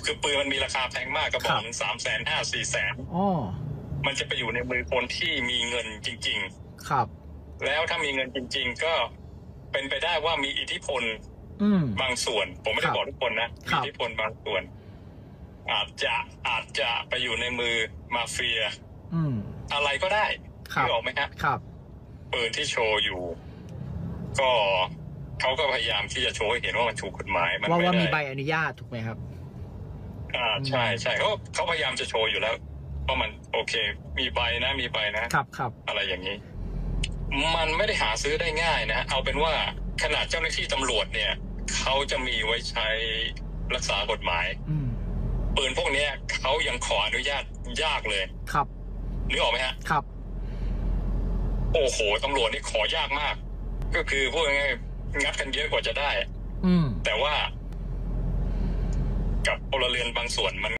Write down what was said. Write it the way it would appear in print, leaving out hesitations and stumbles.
คือปืนมันมีราคาแพงมากกระบอกหนึ่ง350,000-400,000 อ๋อมันจะไปอยู่ในมือคนที่มีเงินจริงๆครับแล้วถ้ามีเงินจริงๆก็เป็นไปได้ว่ามีอิทธิพลบางส่วนผมไม่ได้บอกทุกคนนะมีอิทธิพลบางส่วนอาจจะไปอยู่ในมือมาเฟียอะไรก็ได้รู้ออกไหมครับปืนที่โชว์อยู่ก็เขาก็พยายามที่จะโชว์ให้เห็นว่ามันถูกกฎหมายมันว่ามีใบอนุญาตถูกไหมครับใช่เขาพยายามจะโชว์อยู่แล้วว่ามันโอเคมีใบนะครับอะไรอย่างนี้มันไม่ได้หาซื้อได้ง่ายนะเอาเป็นว่าขนาดเจ้าหน้าที่ตำรวจเนี่ยเขาจะมีไว้ใช้รักษากฎหมายปืนพวกนี้เขายังขออนุญาตยากเลยครับนึกออกไหมฮะครับโอ้โหตำรวจนี่ขอยากมากก็คือพูดง่ายๆงัดกันเยอะกว่าจะได้แต่ว่ากับพลเรือนบางส่วนมัน